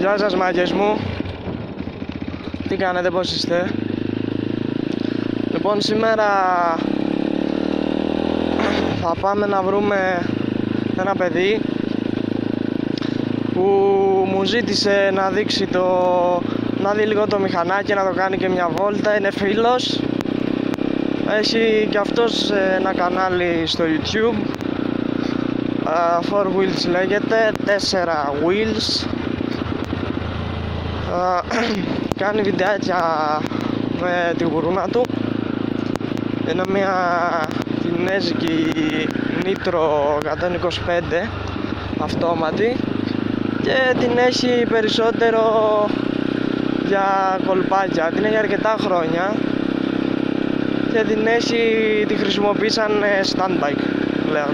Γεια σας μάγκες μου. Τι κάνετε, πώς είστε? Λοιπόν, σήμερα θα πάμε να βρούμε ένα παιδί που μου ζήτησε να δείξει να δει λίγο το μηχανάκι, να το κάνει και μια βόλτα. Είναι φίλος, έχει και αυτός ένα κανάλι στο YouTube, 4 Wheels λέγεται, 4 Wheels. Κάνει βιντεάκια με τη γουρούνα του. Είναι μια κινέζικη Nitro 125 αυτόματη και την έχει περισσότερο για κολπάκια. Την έχει αρκετά χρόνια και τη χρησιμοποιεί σαν stand bike πλέον.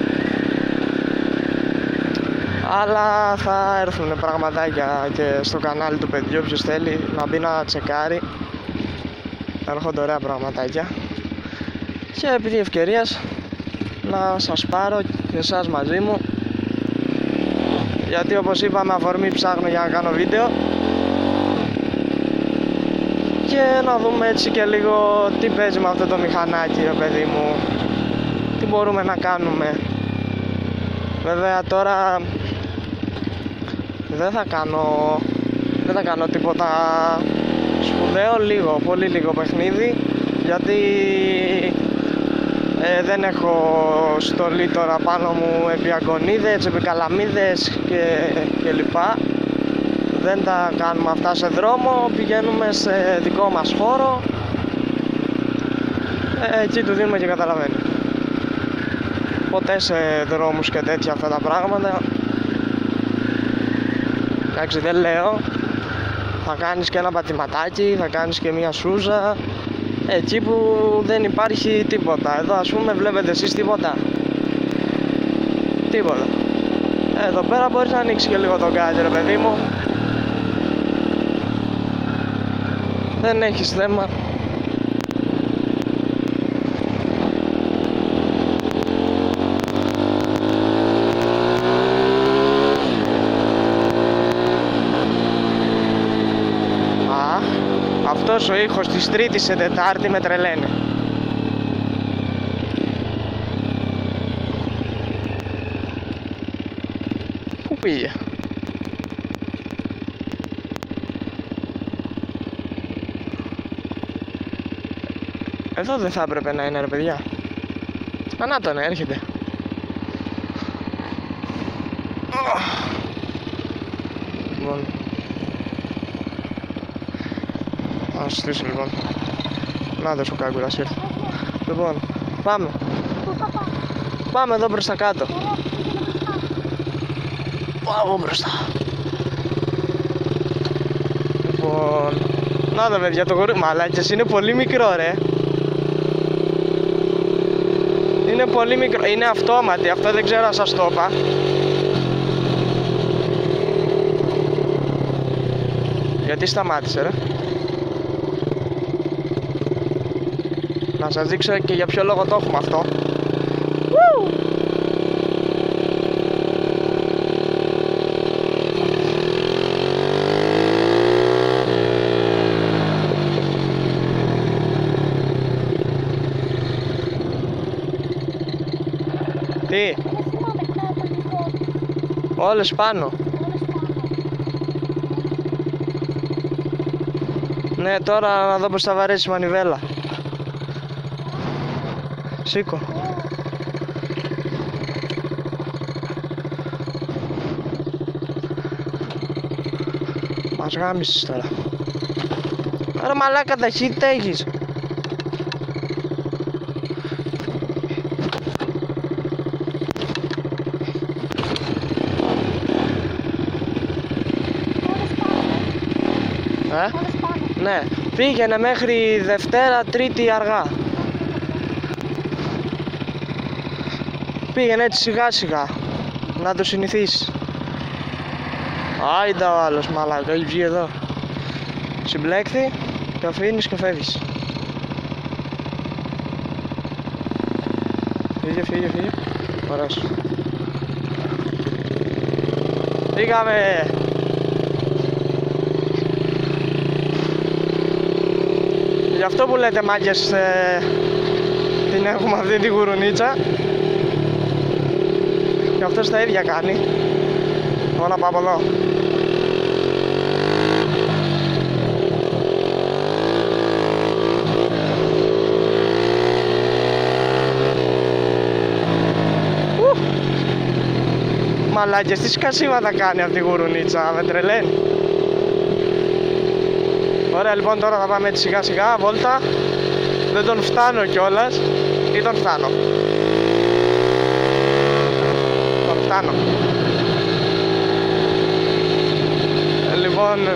Αλλά θα έρθουν πραγματάκια και στο κανάλι του παιδιού, όποιος θέλει να μπει να τσεκάρει. Έρχονται ωραία πραγματάκια και επειδή ευκαιρίας να σας πάρω και εσάς μαζί μου, γιατί όπως είπαμε αφορμή ψάχνω για να κάνω βίντεο και να δούμε έτσι και λίγο τι παίζει με αυτό το μηχανάκι, ρε παιδί μου, τι μπορούμε να κάνουμε. Βέβαια τώρα δεν θα κάνω τίποτα σπουδαίο, πολύ λίγο παιχνίδι, γιατί δεν έχω στολή τώρα πάνω μου επί αγκονίδες, επί καλαμίδες και λοιπά. Δεν τα κάνουμε αυτά σε δρόμο, πηγαίνουμε σε δικό μας χώρο, εκεί του δίνουμε και καταλαβαίνει. Ποτέ σε δρόμους και τέτοια αυτά τα πράγματα. Εντάξει, δεν λέω, θα κάνεις και ένα πατηματάκι, θα κάνεις και μια σούζα εκεί που δεν υπάρχει τίποτα. Εδώ ας πούμε βλέπετε εσείς τίποτα. Εδώ πέρα μπορείς να ανοίξεις και λίγο τον γκάζι, ρε παιδί μου. Δεν έχεις θέμα. Αυτός ο ήχος της Τρίτης σε Τετάρτη με τρελαίνει. Πού πήγε? Εδώ δεν θα έπρεπε να είναι, ρε παιδιά. Να τον έρχεται. Λοιπόν, να στήσω λοιπόν. Να δώσω κάγκουρας ήρθε. Λοιπόν, πάμε εδώ προς τα κάτω. Πάμε μπροστά. Λοιπόν, να δω παιδιά το γορί. Μαλάκες, είναι πολύ μικρό, ρε. Είναι πολύ μικρό, είναι αυτόματη, αυτό δεν ξέρω αν σας το είπα. Γιατί σταμάτησε, ρε? Να σας δείξω και για ποιο λόγο το έχουμε αυτό. Τι? Όλες πάνω. Ναι, τώρα να δω πως θα βαρέσει η μανιβέλα. Σήκω. Μας γάμισες τώρα. Άρα μαλάκα, ταχύτητα έχεις. Ναι, πήγαινε μέχρι Δευτέρα, Τρίτη αργά. Πήγαινε έτσι σιγά σιγά, να το συνηθίσεις. Άιντα ο άλλος μαλάκα, έχει βγει εδώ. Συμπλέκθη, το αφήνεις και φεύγεις. Φύγε. Ωραίος. Πήγαμε. Γι' αυτό που λέτε μάγκες, την έχουμε αυτή τη γουρουνίτσα. Και αυτός τα ίδια κάνει. Εγώ να πάω από εδώ. Μαλάκες, τι σκασίματα κάνει αυτή η γουρουνίτσα, με τρελαίνει. Ωραία, λοιπόν, τώρα θα πάμε έτσι σιγά σιγά, βόλτα. Δεν τον φτάνω κιόλας. Ή τον φτάνω? Τον φτάνω. Λοιπόν,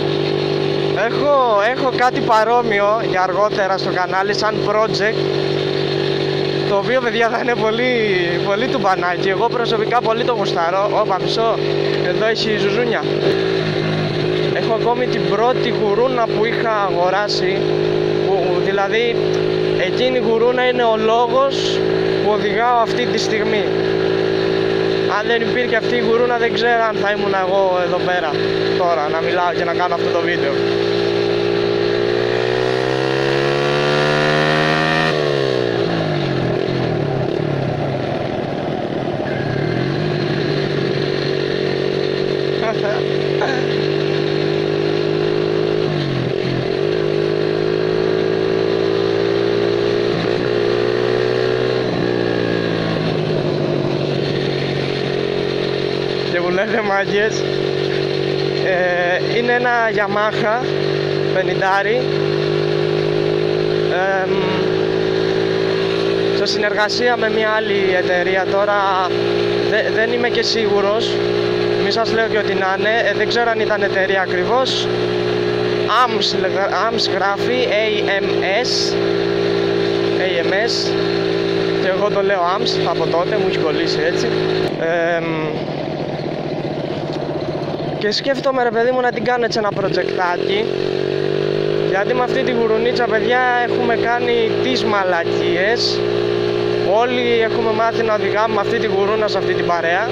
έχω κάτι παρόμοιο για αργότερα στο κανάλι σαν project, το οποίο, παιδιά, θα είναι πολύ τουμπανάκι. Εγώ προσωπικά πολύ το γουστάρω. Όπα, μισό, εδώ έχει ζουζούνια. Έχω ακόμη την πρώτη γουρούνα που είχα αγοράσει, δηλαδή εκείνη η γουρούνα είναι ο λόγος που οδηγάω αυτή τη στιγμή. Αν δεν υπήρχε αυτή η γουρούνα, δεν ξέρω αν θα ήμουν εγώ εδώ πέρα τώρα να μιλάω και να κάνω αυτό το βίντεο. Και που λέτε μάγκες, είναι ένα Yamaha 50, σε συνεργασία με μια άλλη εταιρεία. Τώρα δεν είμαι και σίγουρος, μη σας λέω και ότι να είναι, δεν ξέρω αν ήταν εταιρεία ακριβώς. AMS γράφει, AMS, και εγώ το λέω AMS από τότε, μου έχει κολλήσει έτσι. Και σκέφτομαι, ρε παιδί μου, να την κάνω έτσι ένα προτζεκτάκι, γιατί με αυτή τη γουρουνίτσα, παιδιά, έχουμε κάνει τις μαλακίες. Όλοι έχουμε μάθει να οδηγάμε με αυτή τη γουρούνα σε αυτή την παρέα.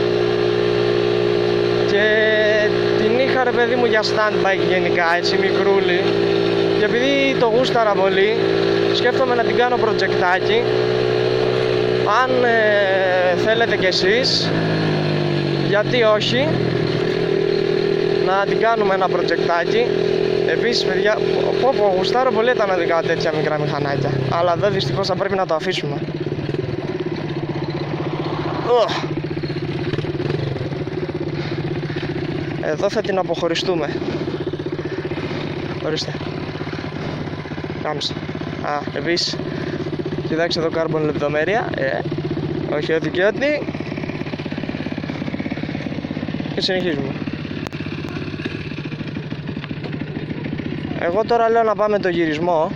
Και την είχα, ρε παιδί μου, για stand-bike γενικά, έτσι μικρούλη. Και επειδή το γούσταρα πολύ, σκέφτομαι να την κάνω προτζεκτάκι. Αν θέλετε κι εσείς, γιατί όχι, να την κάνουμε ένα προτζεκτάκι. Επίσης, παιδιά, γουστάρω πολύ τα να οδηγάω τέτοια μικρά μηχανάκια. Αλλά εδώ δυστυχώς θα πρέπει να το αφήσουμε. Εδώ θα την αποχωριστούμε. Ορίστε. Κάμψε. Επίσης, κοιτάξτε εδώ carbon λεπτομέρεια. Όχι ό,τι και ό,τι. Και συνεχίζουμε. Εγώ τώρα λέω να πάμε το γυρισμό,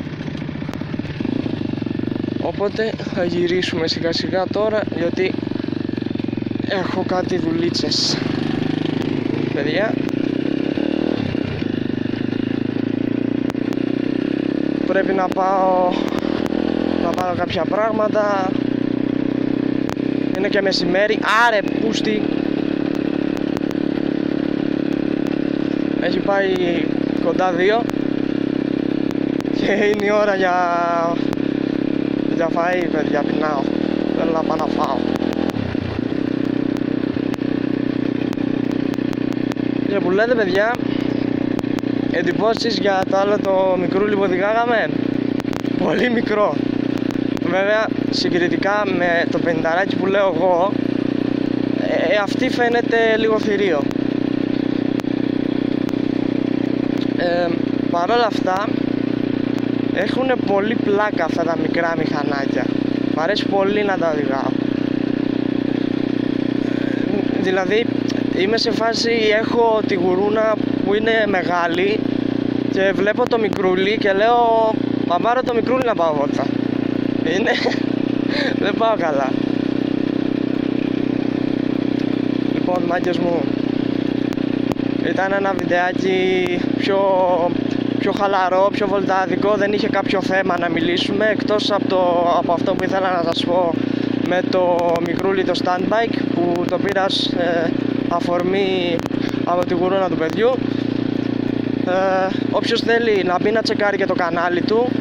οπότε θα γυρίσουμε σιγά σιγά τώρα, γιατί έχω κάτι δουλίτσες, παιδιά. Πρέπει να πάω να πάρω κάποια πράγματα. Είναι και μεσημέρι. Άρε πούστη. Έχει πάει κοντά 2 και είναι η ώρα για φαΐ, παιδιά, πεινάω. Θέλω να πάω να φάω. Και που λέτε, παιδιά, εντυπώσεις για το άλλο το μικρούλι που οδηγάγαμε? Πολύ μικρό. Βέβαια, συγκριτικά με το 50 που λέω εγώ, αυτή φαίνεται λίγο θηρίο. Παρ' όλα αυτά, έχουν πολύ πλάκα αυτά τα μικρά μηχανάκια. Μ' αρέσει πολύ να τα οδηγάω. Δηλαδή, είμαι σε φάση, έχω τη γουρούνα που είναι μεγάλη και βλέπω το μικρούλι και λέω, μα πάρω το μικρούλι να πάω βόλτα. Είναι... δεν πάω καλά. Λοιπόν, μάγκες μου, ήταν ένα βιντεάκι πιο χαλαρό, πιο βολταδικό, δεν είχε κάποιο θέμα να μιλήσουμε, εκτός από αυτό που ήθελα να σας πω με το μικρούλι το stand-bike, που το πήρα αφορμή από τη γουρούνα του παιδιού. Όποιος θέλει να μπει να τσεκάρει και το κανάλι του,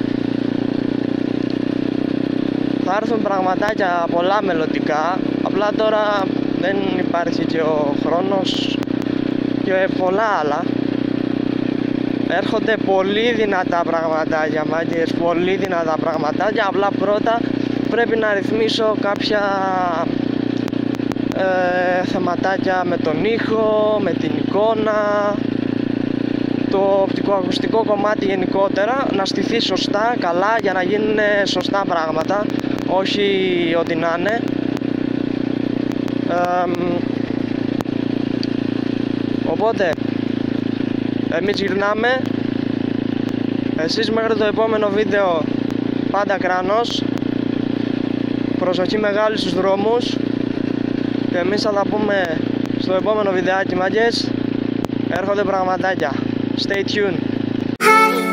θα έρθουν πραγματάκια πολλά μελλοντικά. Απλά τώρα δεν υπάρχει και ο χρόνος και πολλά άλλα. Έρχονται πολύ δυνατά πραγματάκια, μάγκες, πολύ δυνατά πραγματάκια. Απλά πρώτα πρέπει να ρυθμίσω κάποια θεματάκια με τον ήχο, με την εικόνα, το οπτικοακουστικό κομμάτι γενικότερα, να στηθεί σωστά, καλά, για να γίνουν σωστά πράγματα, όχι ό,τι να είναι. Οπότε εμείς γυρνάμε. Εσείς μέχρι το επόμενο βίντεο πάντα κράνος. Προσοχή μεγάλη στους δρόμους. Και εμείς θα τα πούμε στο επόμενο βιντεάκι, μάγκες. Έρχονται πραγματάκια. Stay tuned.